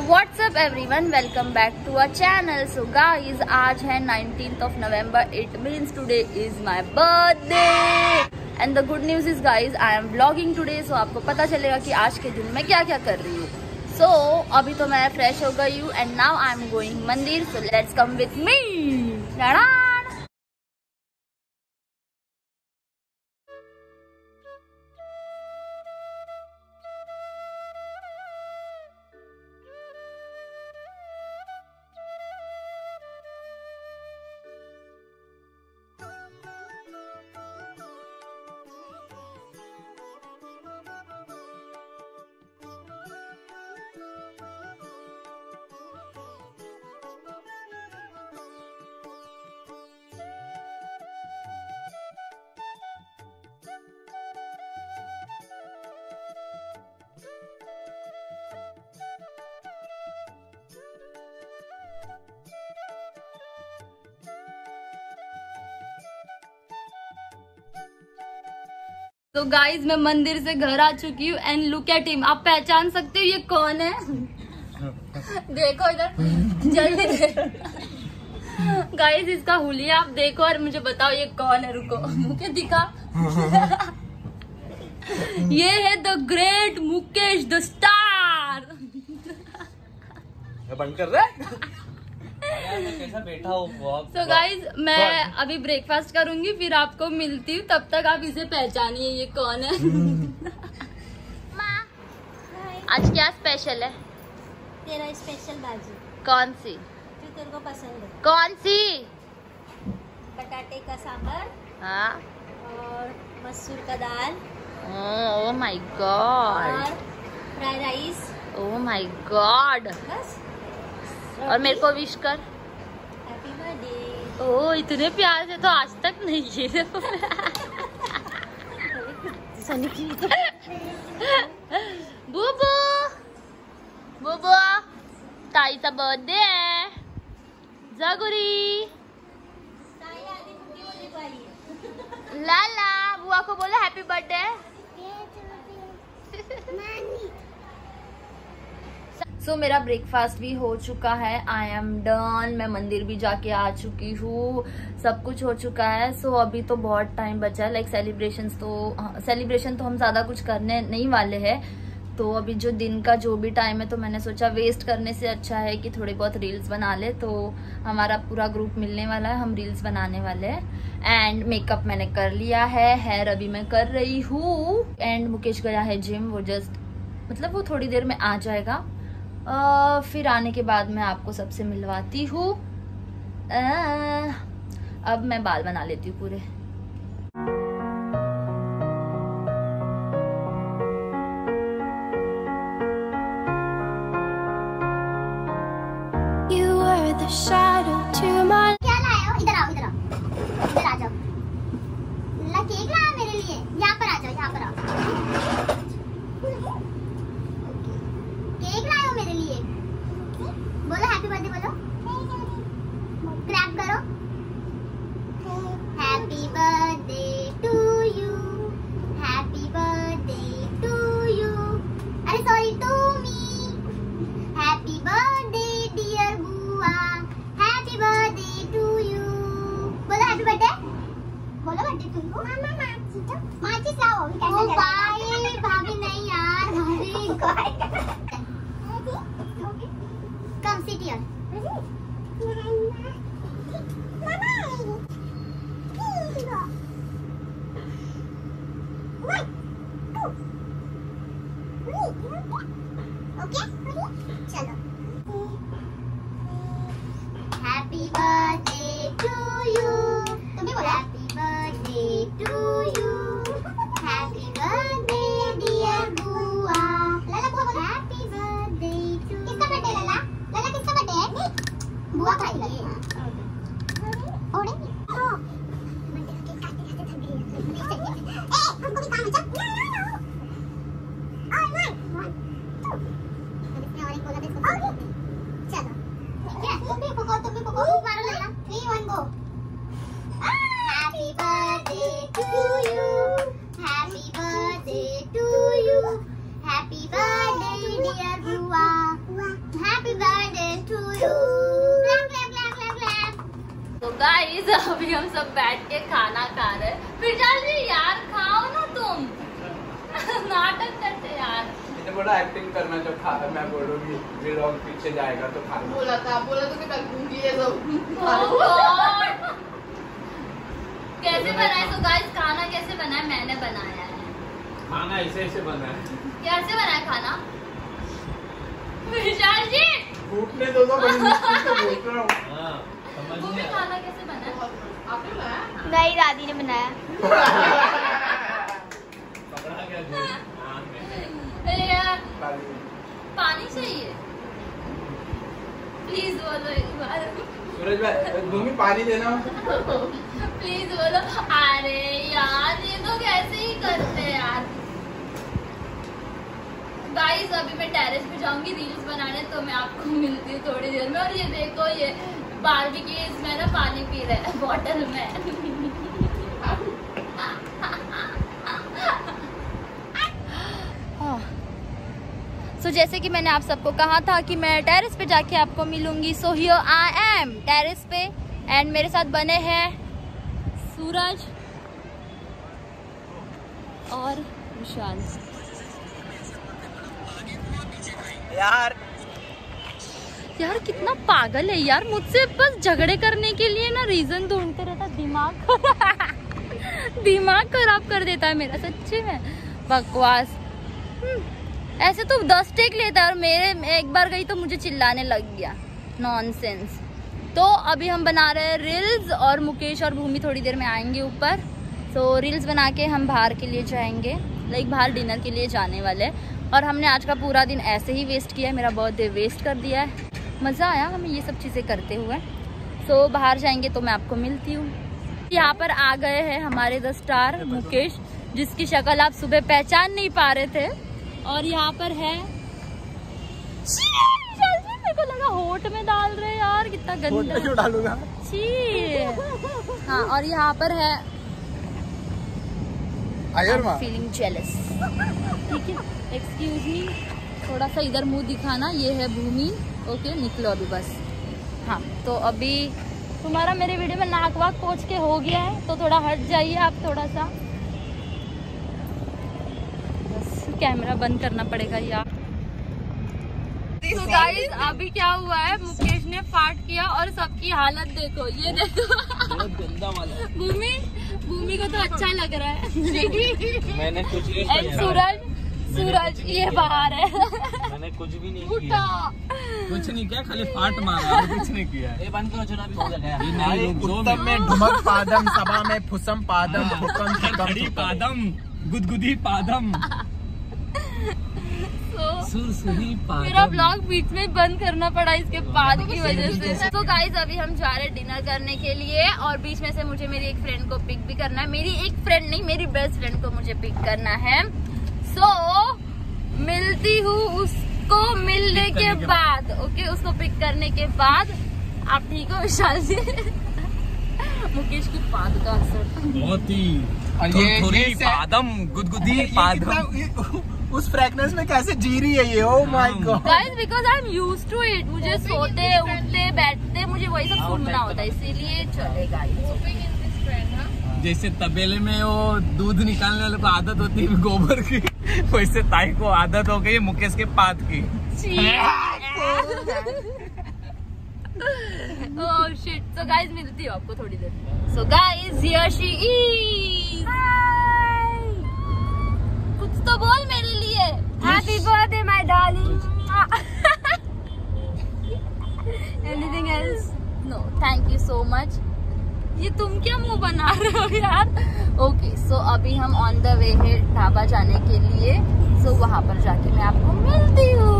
WhatsApp everyone, welcome back to our channel. So guys, आज है 19th of November. It means today is my birthday. And the good news is guys, I am vlogging today. So आपको पता चलेगा कि आज के दिन मैं क्या क्या कर रही हूँ। So अभी तो मैं फ्रेश हो गई हूँ and now I am going मंदिर. So let's come with me. तो गाइज, मैं मंदिर से घर आ चुकी हूँ एंड लुक एट हिम। आप पहचान सकते हो ये कौन है? देखो इधर, जल्दी गाइज, इसका हुलिया आप देखो और मुझे बताओ ये कौन है। रुको, मुझे दिखा। ये है the great Mukesh the star. बंद कर रहे कैसा बैठा हूँ। तो गाइज, मैं अभी ब्रेकफास्ट करूंगी, फिर आपको मिलती हूँ। तब तक आप इसे पहचानिए ये कौन है। आज क्या स्पेशल है? तेरा स्पेशल भाजी। कौन सी? जो तेरे को पसंद है। कौन सी? बटाटे का सांभर। हाँ। और मसूर का दाल। Oh my god. और fried rice. Oh my god. बस। और मेरे को विश कर। Happy birthday. ओह, इतने प्यार से तो आज तक नहीं किए। बुबू बुबू, ताई का बर्थडे है। जगुरी लाला, बुआ को बोलो हैप्पी बर्थडे। सो मेरा ब्रेकफास्ट भी हो चुका है। I am done. मैं मंदिर भी जाके आ चुकी हूँ। सब कुछ हो चुका है। सो अभी तो बहुत टाइम बचा है। लाइक सेलिब्रेशन तो हम ज्यादा कुछ करने नहीं वाले हैं। तो अभी जो दिन का जो भी टाइम है, तो मैंने सोचा वेस्ट करने से अच्छा है कि थोड़े बहुत रील्स बना ले। तो हमारा पूरा ग्रुप मिलने वाला है, हम रील्स बनाने वाले हैं। एंड मेकअप मैंने कर लिया है, हेयर अभी मैं कर रही हूँ। एंड मुकेश गया है जिम। वो वो थोड़ी देर में आ जाएगा। फिर आने के बाद मैं आपको सबसे मिलवाती हूँ। अब मैं बाल बना लेती हूँ पूरे। क्या लाए हो? इधर आओ, इधर आओ, इधर आ जाओ। केक लाया मेरे लिए। यहाँ पर आ जाओ, यहाँ पर आओ। केक लाए हो मेरे लिए। बोलो हैप्पी बर्थडे, बोलो। क्रैप करो। Happy birthday to you, happy birthday to you. अरे sorry, to me. Happy birthday dear बुआ, हैप्पी बर्थडे टू यू। बोलो हैप्पी बर्थडे। बोलो बर्थडे टू यू। मामा माचिस लाओ। ओ भाई, भाभी नहीं यार, भाभी। Come sit here. Okay? चलो। Happy birthday to you. तुम भी बोलो Happy birthday to you. Happy birthday dear बुआ। लाला बुआ बोलो Happy birthday to। किसका बर्थडे लाला? लाला किसका बर्थडे है? बुआ का ही है। ओड़े? हाँ। बर्थडे का केक काटते काटते थक गई। हमको भी काम है, चल। और वन, टू। अब इसने और एक बोला देखो। चलो। ठीक है? तुम भी पको। मारो Lala. 3, 1 go. Happy birthday to you. Happy birthday to you. Happy birthday dear बुआ। Happy गाइस अभी हम सब बैठ के खाना खा रहे हैं। विशाल जी यार खाओ ना तुम। नाटक करते यार। इतने बड़ा एक्टिंग करना जो खा मैं बोलूंगी व्लॉग पीछे जाएगा तो खा बोला तो मैं कल दूंगी ये सब। कैसे बनाए? तो गाइस खाना कैसे बनाया? मैंने बनाया है। खाना ऐसे बना है। कैसे बनाया खाना? विशाल जी फूटने दो बड़ी मुश्किल से बोल रहा हूँ। हाँ, समझ वो भी नहीं आया। खाना कैसे बनाया? आपने बनाया? नहीं, दादी ने बनाया। पकड़ा गया दूध। हाँ, अरे यार खाली। पानी चाहिए प्लीज बोलो एक बार। सूरज भाई भूमि पानी देना। प्लीज बोलो। अरे यार ये तो कैसे ही करते हैं यार। गाइस अभी मैं टेरेस पे जाऊंगी रील्स बनाने, तो मैं आपको मिलती हूँ थोड़ी देर में। और ये देखो ये बारबी की इसमें ना पानी पी रहे हैं बॉटल में। सो जैसे कि मैंने आप सबको कहा था कि मैं टेरेस पे जाके आपको मिलूंगी। So here I am terrace पे एंड मेरे साथ बने हैं सूरज और विशाल। यार कितना पागल है यार, मुझसे बस झगड़े करने के लिए ना रीजन ढूंढते रहता। दिमाग खराब कर देता है मेरा सच्ची में। बकवास। ऐसे तो 10 टेक लेता है और मेरे एक बार गई तो मुझे चिल्लाने लग गया। नॉनसेंस। तो अभी हम बना रहे हैं रील्स और मुकेश और भूमि थोड़ी देर में आएंगे ऊपर। सो रील्स बना के हम बाहर के लिए जाएंगे, लाइक बाहर डिनर के लिए जाने वाले। और हमने आज का पूरा दिन ऐसे ही वेस्ट किया है, मेरा बर्थडे वेस्ट कर दिया है। मज़ा आया हमें ये सब चीज़ें करते हुए। सो बाहर जाएंगे तो मैं आपको मिलती हूँ। यहाँ पर आ गए हैं हमारे द स्टार मुकेश, जिसकी शक्ल आप सुबह पहचान नहीं पा रहे थे। और यहाँ पर है मेरे को लगा होठ में डाल रहे यार, कितना गंदा। क्यों डालूंगा? हाँ और यहाँ पर है फीलिंग जेलस। ठीक है, एक्सक्यूज मी, थोड़ा सा इधर मुंह दिखाना। ये है भूमि। ओके निकलो अभी बस। हाँ तो अभी तुम्हारा मेरे वीडियो में नाक वाक पोंछ के हो गया है, तो थोड़ा हट जाइए आप थोड़ा सा। बस कैमरा बंद करना पड़ेगा यार। तो गाइस अभी क्या हुआ है, मुकेश ने फाट किया और सबकी हालत देखो, ये देखो। बहुत गंदा वाला। भूमि को तो अच्छा लग रहा है। मैंने कुछ नहीं किया। सूरज ये बाहर है। मैंने कुछ भी नहीं किया। कुछ नहीं किया, खाली फाट मारा और कुछ नहीं किया। ये बंद करो, चुनाव हो गया। उत्तम में ढुमक पादम, सभा में फुसम पादम, खड़ी पादम, गुदगुदी पादम, सुरसुरी पादम। मेरा ब्लॉग बीच में बंद करना पड़ा इसके बाद की वजह से। तो गाइस अभी हम जा रहे हैं डिनर करने के लिए और बीच में से मुझे मेरी एक फ्रेंड को पिक भी करना है। मेरी एक फ्रेंड नहीं, मेरी बेस्ट फ्रेंड को मुझे पिक करना है। सो मिलती हूँ उसको मिलने के बाद। ओके उसको पिक करने के बाद। आप ठीक हो विशाल जी? मुकेश की पाद का असर बहुत ही थोड़ी पादम, गुदगुदी पादम। उस फ्रेगनेंस में कैसे जी रही है ये? Oh my god guys, because I am used to it. मुझे सोते उठते बैठते मुझे वही सब सुनना होता है, इसीलिए चलेगा। जैसे तबेले में वो दूध निकालने वाले को आदत होती है गोबर की, वैसे ताई को आदत हो गई मुकेश के पाद की। Oh shit. सो गाइस मिलती हूँ आपको थोड़ी देर। So guys here she is. कुछ तो बोल मेरे लिए। Happy birthday my darling. Anything else? No thank you so much. ये तुम क्या मुंह बना रहे हो यार? ओके सो अभी हम ऑन द वे है ढाबा जाने के लिए। सो वहाँ पर जाके मैं आपको मिलती हूँ।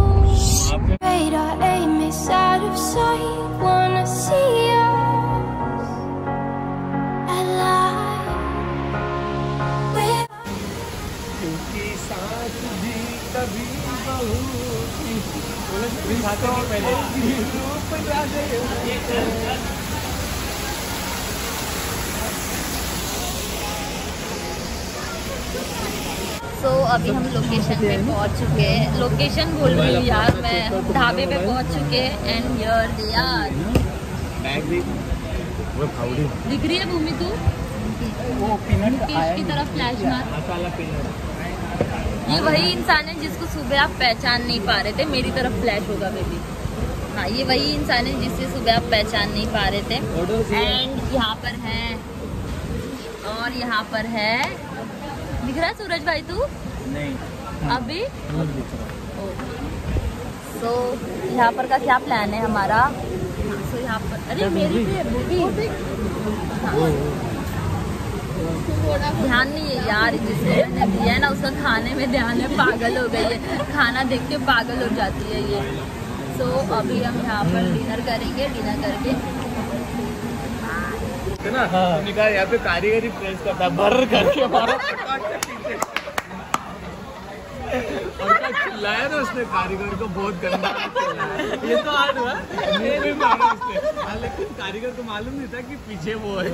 सो अभी हम लोकेशन पे पहुंच चुके हैं। लोकेशन बोल रही हूँ यार मैं, ढाबे पे पहुंच चुके हैं। And here they are. वो फाउडी दिख रही है भूमि तू? वो पीनट मुकेश की तरफ फ्लैश मार। मसाला पीनट। ये वही इंसान है जिसको सुबह आप पहचान नहीं पा रहे थे। मेरी तरफ फ्लैश होगा बेबी। हाँ, ये वही इंसान है जिससे सुबह आप पहचान नहीं पा रहे थे। एंड यहाँ पर है, और यहाँ पर है, दिख रहा है सूरज भाई तू? नहीं अभी तो यहाँ पर का क्या प्लान है हमारा? तो यहाँ पर अरे मेरी भी ध्यान नहीं है यार, जिसने मैंने दिया है ना उसका खाने में ध्यान है। पागल हो गई है, खाना देख के पागल हो जाती है ये। तो अभी हम यहाँ पर डिनर करेंगे। डिनर करके ना निकाल यहाँ पे कारीगरी प्रेस करता है भर करके हमारा और क्या चिल्लाया ना उसने कारीगर को, बहुत गंदा चिल्लाया। ये तो आज हुआ, ये भी मारा उसने। लेकिन कारीगर को मालूम नहीं था कि पीछे वो है।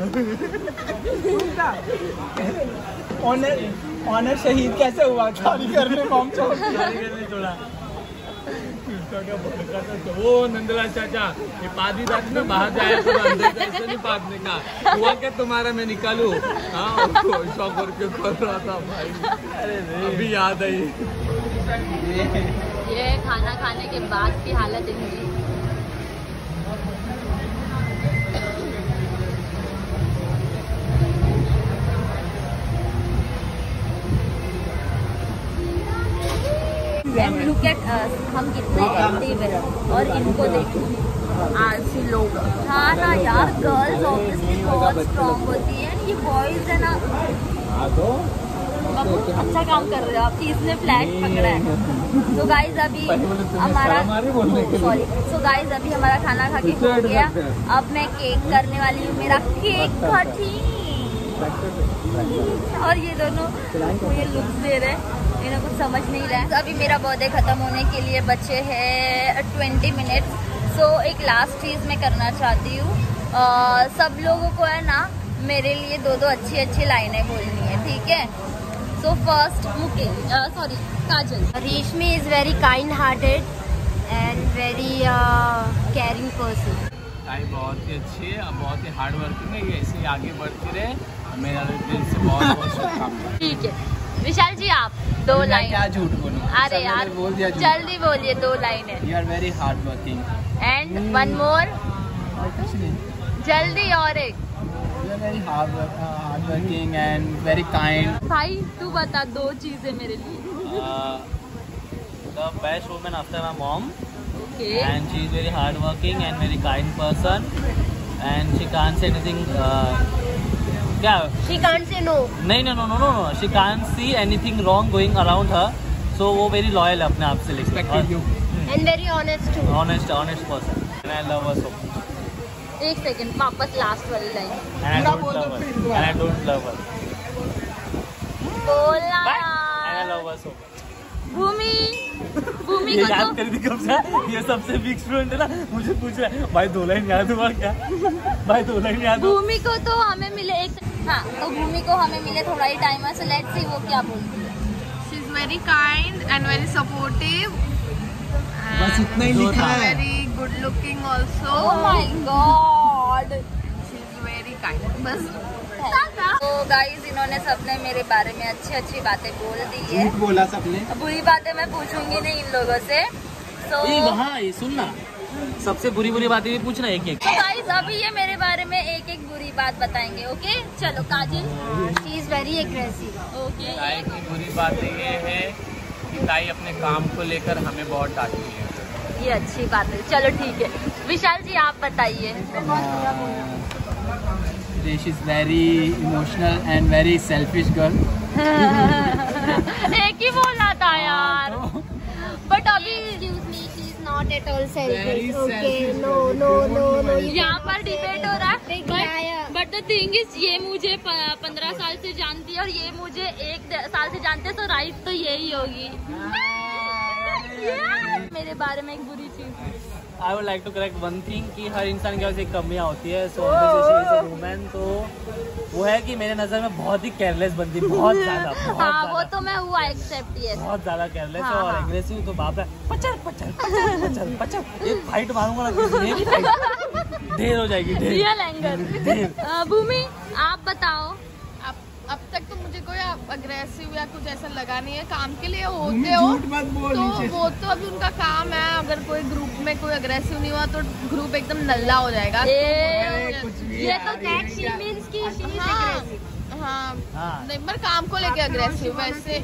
ऑनर शहीद कैसे हुआ? कारीगर ने काम छोड़ा। कारीगर ने छोड़ा। वो नंदलाल चाचा ये पादी दादी में बाहर जाए तो अंदर कैसे नहीं पादने का हुआ क्या तुम्हारा? मैं निकालू? हाँ, शौक करके कर रहा था भाई। अरे अभी याद आई। ये खाना खाने के बाद की हालत इनकी। लुक एट हम कितने एक्टिव हैं और इनको देखो आलसी लोग। हाँ ना यार, गर्ल्स ऑब्वियसली बहुत स्ट्रॉन्ग होती है। ये बॉयज है ना, अच्छा काम कर रहे हो आप कि इसने फ्लैग पकड़ा है। तो गाइज अभी हमारा अभी हमारा खाना खा के हो गया। अब मैं केक करने वाली हूँ, मेरा केक कटिंग। और ये दोनों मुझे लुक दे रहे हैं, इन्हें कुछ समझ नहीं रहा है। अभी मेरा बर्थडे ख़त्म होने के लिए बचे हैं 20 मिनट्स। सो एक लास्ट चीज़ मैं करना चाहती हूँ, सब लोगों को है ना मेरे लिए दो अच्छी लाइनें बोलनी है, ठीक है? So first Kajal. Reshmi is very kind hearted and very caring person. ताई बहुत ही अच्छी है, बहुत ही हार्ड वर्किंग है। ये ऐसे आगे बढ़ती रहे, मेरा दिल से बहुत शुभकामनाएं। ठीक है विशाल जी, आप 2 लाइन। क्या झूठ बोलूं? अरे यार बोल दिया जल्दी बोलिए, 2 लाइनें। You are very hard working and 1 more, कुछ नहीं। जल्दी और एक। You are very hard working and very kind. भाई तू बता 2 चीजें मेरे लिए। The best woman after my mom, okay and she is very hard working and very kind person, and she can't say anything. क्या? She can't say no नहीं no. She can't see anything wrong going around her, so वो very loyal है अपने आप से लेके। and very honest too. Honest person, and I love her so much. एक second, वापस लास्ट वाली line And I don't love her. बोला। And I love her so much. Bhoomi ये को याद तो कर दी कब से? ये सबसे वीक स्टूडेंट है ना, मुझे पूछ रहा है भाई 2 लाइन याद हुआ क्या? भाई 2 लाइन याद हुआ? भूमि को तो हमें मिले तो भूमि को हमें मिले थोड़ा ही टाइम है। सो लेट्स सी वो क्या बोलती है। She is very kind and very supportive. बस इतना ही लिखा है। Very good looking also. Oh my god. She is very kind. बस तो गाइस इन्होंने सबने मेरे बारे में अच्छी बातें बोल दी है। झूठ बोला सबने। बुरी बातें मैं पूछूंगी नहीं इन लोगों से। तो हाँ ये सुनना, सबसे बुरी बातें भी पूछना एक गाइस अभी ये मेरे बारे में एक बुरी बात बताएंगे। ओके चलो Kajal. She is very aggressive. Okay ताई की बुरी बात ये है कि ताई अपने काम को लेकर हमें बहुत डांटती है। ये अच्छी बात है, चलो ठीक है। विशाल जी आप बताइए। She is very emotional and very selfish girl. एक ही बोला था यार, बट अभी Excuse me, she is not at all Very selfish. Okay, selfish. no. You यहाँ पर डिबेट हो रहा है। Liar. But the thing is ये मुझे 15 साल से जानती है और ये मुझे 1 साल से जानते हैं, तो राइट तो यही होगी। मेरे बारे में एक बुरी चीज। I would like to correct one thing कि हर इंसान के पास एक कमियां होती है। सो वुमेन तो वो है कि मेरे नज़र में बहुत ही केयरलेस बनती है, बहुत ज़्यादा। हाँ वो तो मैं हुआ एक्सेप्ट ये बहुत ज़्यादा केयरलेस हाँ, और हाँ। एग्रेसिव। तो बाप रे पचर एक फाइट मारूंगा ना, ढेर हो जाएगी, ढेर। Real anger. भूमि आप बताओ। अब तक तो मुझे कोई अग्रेसिव या कुछ ऐसा लगा नहीं है। काम के लिए होते हो तो वो तो अभी उनका काम है। अगर कोई ग्रुप में कोई अग्रेसिव नहीं हुआ तो ग्रुप एकदम नल्ला हो जाएगा। ये तो हाँ नहीं, पर काम को लेके अग्रेसिव वैसे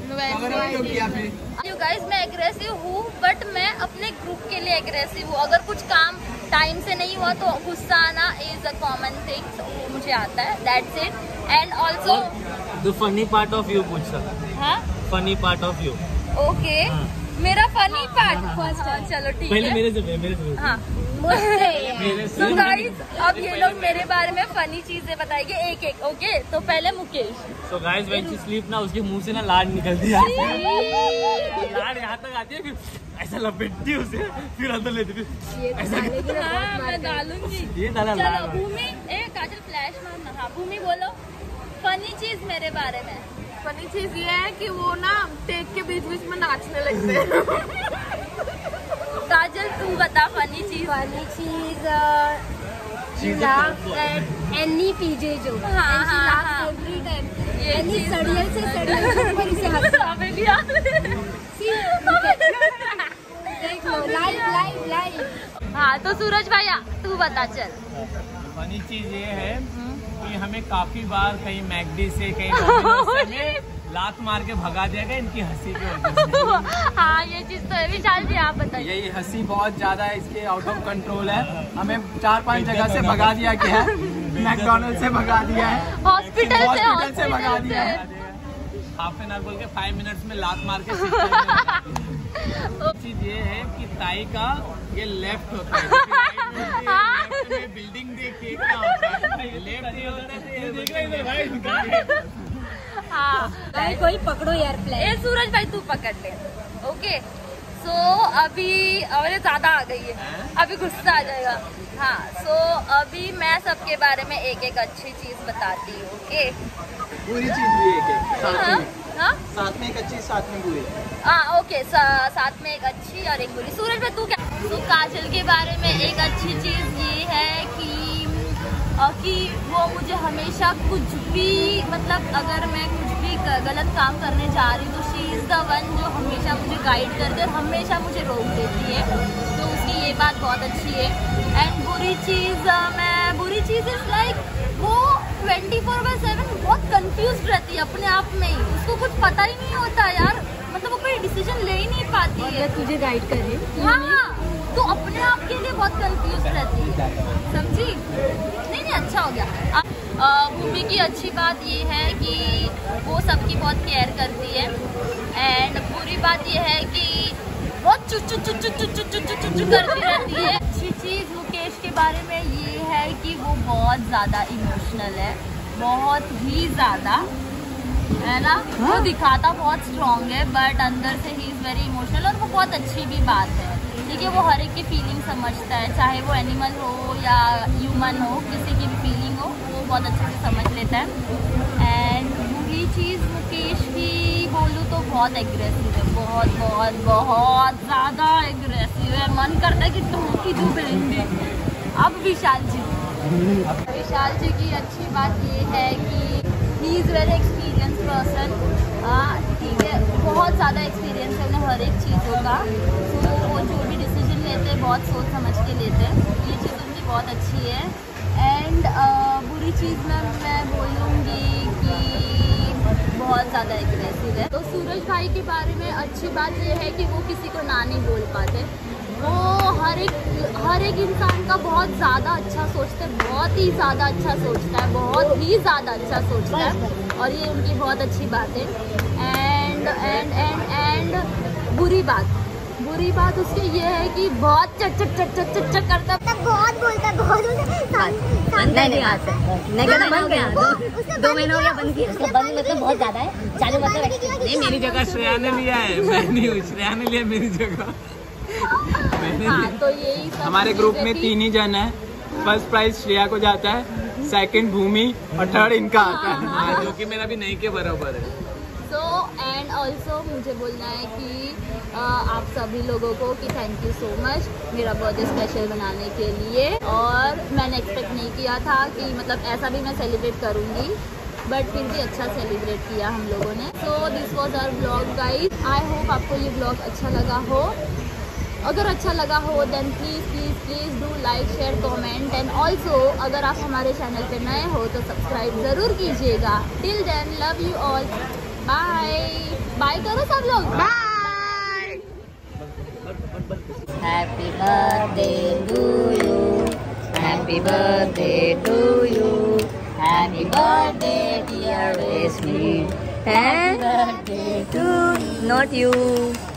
यू गाइस, मैं एग्रेसिव हूँ बट मैं अपने ग्रुप के लिए एग्रेसिव हूँ। अगर कुछ काम टाइम से नहीं हुआ तो गुस्सा आना इज अ कॉमन थिंग, वो मुझे आता है, that's it. And also the funny part of you पूछ सकते। हाँ, funny part of you. Okay, मेरा फनी पार्ट, चलो ठीक है। पहले मेरे से हाँ तो गाइस, अब ये लोग मेरे बारे में फनी चीजें बताएंगे एक एक। ओके, तो पहले मुकेश। तो गाइस व्हेन शी स्लीप ना, उसके मुंह से ना लाड निकलती है। लाड यहाँ तक आती है, फिर ऐसा लपेटती है उसे, फिर अंदर लेती, फिर ऐसा। हाँ, मैं डालूंगी। ये डाला चलो लाड। भूमि, काजल फ्लैश मारना। हाँ भूमि बोलो फनी चीज मेरे बारे में। फनी चीज ये है कि वो ना टेक के बीच बीच में नाचने लगते हैं। काजल तू बता फनी चीज। Funny cheese, she laughs at any PJ joke. हाँ, And she हाँ, laughs हाँ। every time. ये Any चीज सड़ियल से सड़ियल के ऊपर इसे हंसता है। हमें भी याद है। See, देख लो, live. हाँ तो सूरज भैया तू बता चल। फनी चीज ये है कि हमें काफी बार कहीं मैकडी से कहीं डोमिनोज से में लात मार के भगा दिया गया इनकी हंसी की वजह से। हाँ ये चीज तो है। विशाल जी आप बताइए। यही हंसी बहुत ज्यादा है, इसके आउट ऑफ कंट्रोल है। हमें 4-5 जगह से भगा दिया गया है। मैकडोनल्ड से भगा दिया है, हॉस्पिटल से भगा दिया है। हाफ एन आवर बोल के 5 मिनट्स में लात मार के चीज ये है कि ताई का ये लेफ्ट होता है। बिल्डिंग देखिए क्या होता है, लेफ्ट ये होता है। हाँ कोई पकड़ो यार फ्लैश। ए सूरज भाई तू पकड़ ले। ओके सो अभी अरे ज्यादा आ गई है, अभी गुस्सा आ जाएगा। हाँ सो अभी मैं सबके बारे में एक एक अच्छी चीज बताती हूँ। ओके, पूरी चीज भी एक है, हाँ साथ में एक अच्छी, साथ में बुरी। हाँ ओके, साथ में एक अच्छी और एक बुरी। सूरज भाई तू क्या? तो काजल के बारे में एक अच्छी चीज ये है कि वो मुझे हमेशा कुछ भी, मतलब अगर मैं कुछ भी गलत काम करने जा रही हूँ तो शी इज़ द वन जो हमेशा मुझे गाइड करती है और हमेशा मुझे रोक देती है, तो उसकी ये बात बहुत अच्छी है। एंड बुरी चीज़ इज़ लाइक वो 24/7 बहुत कंफ्यूज रहती है अपने आप में ही, उसको कुछ पता ही नहीं होता यार, मतलब वो कोई डिसीजन ले ही नहीं पाती है। तुझे गाइड कर रही हूँ। हाँ तो अपने आप के लिए बहुत कंफ्यूज रहती है, समझी? नहीं अच्छा हो गया। भूमि की अच्छी बात ये है कि वो सबकी बहुत केयर करती है। एंड बुरी बात ये है कि बहुत चुच करती रहती है। अच्छी चीज़ मुकेश के बारे में ये है कि वो बहुत ज़्यादा इमोशनल है, बहुत ही ज़्यादा, है ना? वो दिखाता बहुत स्ट्रॉन्ग है बट अंदर से ही इज़ वेरी इमोशनल, और वो बहुत अच्छी भी बात है। ठीक है, वो हर एक की फीलिंग समझता है, चाहे वो एनिमल हो या ह्यूमन हो, किसी की भी फीलिंग हो वो बहुत अच्छे से समझ लेता है। एंड बुरी चीज़ मुकेश की बोलूँ तो बहुत एग्रेसिव है, बहुत ज़्यादा एग्रेसिव है, मन करता है कि टोकी दूँ बहन। अब विशाल जी की अच्छी बात ये है कि he is very experience person. ठीक है, बहुत ज़्यादा एक्सपीरियंस है उन्हें हर एक चीज़ों का, तो वो जो भी डिसीजन लेते हैं बहुत सोच समझ के लेते हैं, ये चीज़ उनकी बहुत अच्छी है। एंड बुरी चीज़ में मैं बोलूँगी कि बहुत ज़्यादा एग्रेसिव है। तो सूरज भाई के बारे में अच्छी बात ये है कि वो किसी को ना नहीं बोल पाते, वो हर एक इंसान का बहुत ज़्यादा अच्छा सोचते हैं, बहुत ही ज़्यादा अच्छा सोचता है, बहुत ही ज़्यादा अच्छा सोचता है, और ये उनकी बहुत अच्छी बात है। एंड बुरी बात उसकी ये है कि बहुत चट करता है, बहुत बोलता। 2 महीने हो गया बंद किया, उसका बंद मतलब बहुत ज्यादा है, चालू मतलब नहीं, मेरी जगह श्रेया ने लिया है, मैं नहीं हूँ, श्रेया ने लिया मेरी जगह। हाँ, तो यही हमारे ग्रुप में 3 ही जन है, फर्स्ट प्राइज श्रेया को जाता है, सेकंड भूमि और थर्ड इनका आता है। जो कि मेरा भी नहीं के बराबर है। सो एंड एंड ऑल्सो मुझे बोलना है कि आप सभी लोगों को कि थैंक यू सो मच मेरा बर्थडे स्पेशल बनाने के लिए। और मैंने एक्सपेक्ट नहीं किया था कि मतलब ऐसा भी मैं सेलिब्रेट करूँगी, बट फिर भी अच्छा सेलिब्रेट किया हम लोगों ने। So this was our blog guys. I hope आपको ये ब्लॉग अच्छा लगा हो। अगर अच्छा लगा हो then please do like share comment and also अगर आप हमारे चैनल पे नए हो तो सब्सक्राइब ज़रूर कीजिएगा। Till then love you all, bye bye करो सब लोग, bye. Happy birthday to you, happy birthday to you, happy birthday dear Reshmi, happy birthday to not you.